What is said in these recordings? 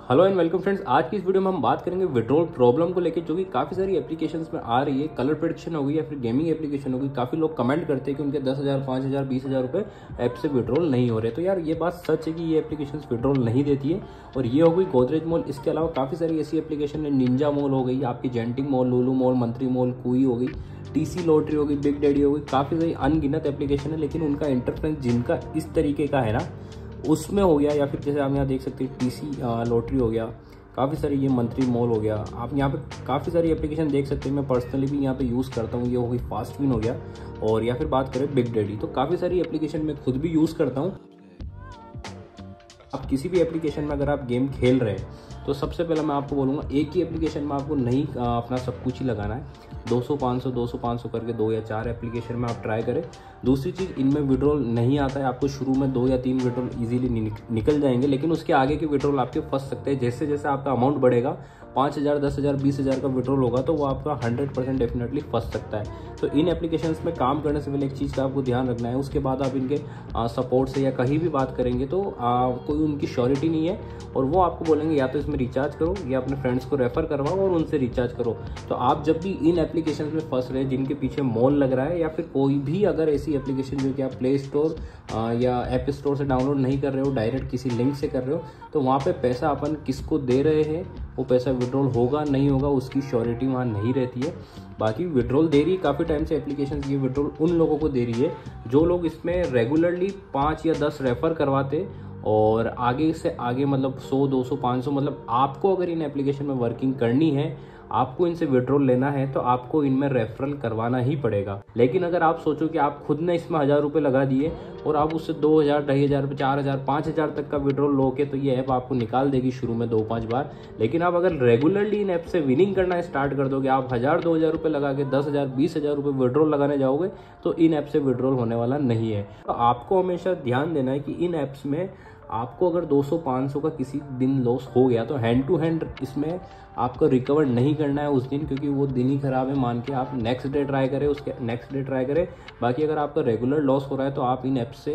Hello and welcome friends. आज की इस वीडियो में हम बात करेंगे विड्रॉल प्रॉब्लम को लेकर, जो कि काफ़ी सारी एप्लीकेशंस में आ रही है। कलर प्रेडिक्शन हो गई या फिर गेमिंग एप्लीकेशन हो गई। काफ़ी लोग कमेंट करते हैं कि उनके 10,000, 5,000, 20,000 रुपये ऐप से विड्रॉल नहीं हो रहे। तो यार ये बात सच है कि ये एप्लीकेशंस विड्रॉल नहीं देती है। और ये हो गई गोदरेज मॉल। इसके अलावा काफ़ी सारी ऐसी एप्लीकेशन है, निंजा मॉल हो गई, आपकी Genting mall, Lulu mall, Mantri mall, कुई हो गई, टीसी लॉटरी हो गई, बिग डैडी हो गई। काफ़ी सारी अनगिनत एप्लीकेशन है, लेकिन उनका इंटरफेरेंस जिनका इस तरीके का है ना उसमें हो गया, या फिर जैसे आप यहाँ देख सकते हैं टीसी लॉटरी हो गया, काफ़ी सारी ये मंत्री मॉल हो गया। आप यहाँ पे काफ़ी सारी एप्लीकेशन देख सकते हैं। मैं पर्सनली भी यहाँ पे यूज़ करता हूँ। ये हो गई फास्टविन हो गया, और या फिर बात करें बिग डैडी, तो काफ़ी सारी एप्लीकेशन मैं खुद भी यूज़ करता हूँ। आप किसी भी एप्लीकेशन में अगर आप गेम खेल रहे हैं तो सबसे पहले मैं आपको बोलूँगा, एक ही एप्लीकेशन में आपको नहीं अपना सब कुछ ही लगाना है। 200-500 करके 2 या 4 एप्लीकेशन में आप ट्राई करें। दूसरी चीज़, इनमें विड्रॉल नहीं आता है। आपको शुरू में 2 या 3 विड्रॉल इजीली निकल जाएंगे, लेकिन उसके आगे के विड्रॉल आपके फंस सकते हैं। जैसे जैसे आपका अमाउंट बढ़ेगा, 5,000, 10,000, 20,000 का विड्रॉल होगा, तो वो आपका 100% डेफिनेटली फंस सकता है। तो इन एप्लीकेशंस में काम करने से पहले एक चीज़ का आपको ध्यान रखना है। उसके बाद आप इनके सपोर्ट से या कहीं भी बात करेंगे तो कोई उनकी श्योरिटी नहीं है, और वो आपको बोलेंगे या तो इसमें रिचार्ज करो या अपने फ्रेंड्स को रेफर करवाओ और उनसे रिचार्ज करो। तो आप जब भी इन एप्लीकेशन में फंस रहे हैं जिनके पीछे मॉल लग रहा है, या फिर कोई भी अगर ऐसी एप्लीकेशन जो कि आप प्ले स्टोर या ऐप स्टोर से डाउनलोड नहीं कर रहे हो, डायरेक्ट किसी लिंक से कर रहे हो, तो वहाँ पे पैसा अपन किसको दे रहे हैं, वो पैसा विड्रॉल होगा नहीं होगा उसकी श्योरिटी वहाँ नहीं रहती है। बाकी विड्रॉल दे रही है काफ़ी टाइम से एप्लीकेशन, ये विड्रॉल उन लोगों को दे रही है जो लोग इसमें रेगुलरली 5 या 10 रेफर करवाते, और आगे से आगे मतलब 100, 200, 500, मतलब आपको अगर इन एप्लीकेशन में वर्किंग करनी है, आपको इनसे विड्रॉल लेना है, तो आपको इनमें रेफरल करवाना ही पड़ेगा। लेकिन अगर आप सोचो कि आप खुद ने इसमें 1,000 रुपये लगा दिए और आप उससे 2,000, 2,500, 4,000, 5,000 तक का विड्रॉल लोगे, तो ये ऐप आपको निकाल देगी शुरू में 2-5 बार। लेकिन आप अगर रेगुलरली इन ऐप से विनिंग करना स्टार्ट कर दोगे, आप 1,000, 2,000 रुपये लगा के 10,000, 20,000 रुपये विड्रॉल लगाने जाओगे, तो इन ऐप से विड्रॉल होने वाला नहीं है। तो आपको हमेशा ध्यान देना है कि इन ऐप्स में आपको अगर 200-500 का किसी दिन लॉस हो गया, तो हैंड टू हैंड इसमें आपको रिकवर नहीं करना है उस दिन, क्योंकि वो दिन ही खराब है। मान के आप नेक्स्ट डे ट्राई करें, उसके नेक्स्ट डे ट्राई करें। बाकी अगर आपका रेगुलर लॉस हो रहा है तो आप इन ऐप से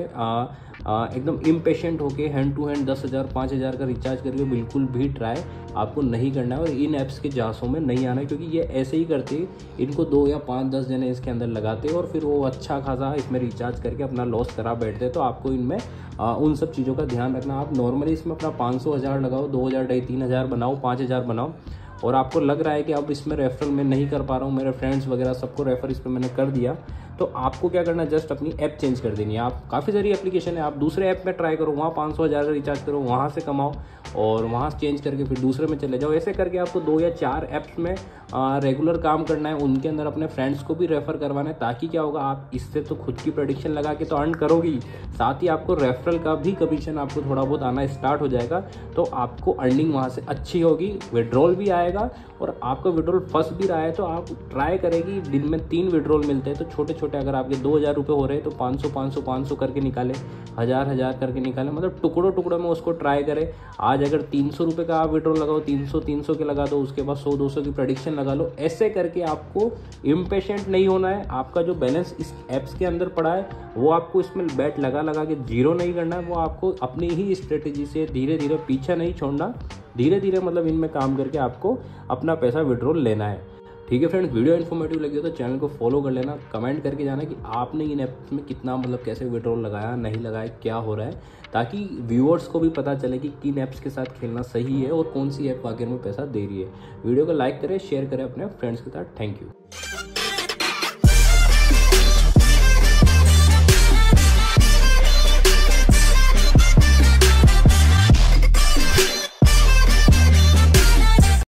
एकदम इम्पेशेंट होके हैंड टू हैंड 10,000, 5,000 का रिचार्ज करके बिल्कुल भी ट्राई आपको नहीं करना है, और इन ऐप्स के जांचों में नहीं आना है, क्योंकि ये ऐसे ही करते हैं। इनको 2 या 5-10 जने इसके अंदर लगाते हैं, और फिर वो अच्छा खासा इसमें रिचार्ज करके अपना लॉस करा बैठते हैं। तो आपको इनमें उन सब चीज़ों का ध्यान रखना। आप नॉर्मली इसमें अपना 500, 1,000 लगाओ, 2,000, 3,000 बनाओ, 5,000 बनाओ, और आपको लग रहा है कि अब इसमें रेफरल मैं नहीं कर पा रहा हूँ, मेरे फ्रेंड्स वगैरह सबको रेफर इस पर मैंने कर दिया, तो आपको क्या करना है, जस्ट अपनी ऐप चेंज कर देनी है। आप काफ़ी सारी एप्लीकेशन है, आप दूसरे ऐप में ट्राई करो, वहाँ 500, 1,000 का रिचार्ज करो, वहाँ से कमाओ, और वहाँ चेंज करके फिर दूसरे में चले जाओ। ऐसे करके आपको 2 या 4 ऐप्स में रेगुलर काम करना है, उनके अंदर अपने फ्रेंड्स को भी रेफर करवाना है, ताकि क्या होगा, आप इससे तो खुद की प्रेडिक्शन लगा के तो अर्न करोगे, साथ ही आपको रेफरल का भी कमीशन आपको थोड़ा बहुत आना स्टार्ट हो जाएगा। तो आपको अर्निंग वहाँ से अच्छी होगी, विड्रॉल भी आएगा, और आपका विड्रॉल फंस भी रहा है तो आप ट्राई करेगी। दिन में 3 विड्रॉल मिलते हैं, तो छोटे छोटे अगर आपके 2,000 रुपये हो रहे हैं तो 500, 500, 500 करके निकाले, 1,000, 1,000 करके निकाले, मतलब टुकड़ों टुकड़ों में उसको ट्राई करें। आज अगर 300 रुपये का आप विड्रॉल लगाओ, 300 के लगा दो, उसके बाद 100-200 की प्रेडिक्शन लगा लो। ऐसे करके आपको इम्पेशेंट नहीं होना है। आपका जो बैलेंस इस ऐप्स के अंदर पड़ा है वो आपको इसमें बैट लगा लगा के जीरो नहीं करना है। वो आपको अपनी ही स्ट्रेटेजी से धीरे धीरे पीछा नहीं छोड़ना, धीरे धीरे मतलब इनमें काम करके आपको अपना पैसा विड्रॉल लेना है। ठीक है फ्रेंड्स, वीडियो इन्फॉर्मेटिव लगी हो तो चैनल को फॉलो कर लेना। कमेंट करके जाना कि आपने इन ऐप्स में कितना मतलब कैसे विड्रॉल लगाया, नहीं लगाया, क्या हो रहा है, ताकि व्यूअर्स को भी पता चले कि किन ऐप्स के साथ खेलना सही है और कौन सी ऐप वाकई में पैसा दे रही है। वीडियो को लाइक करें, शेयर करें अपने फ्रेंड्स के साथ। Thank you.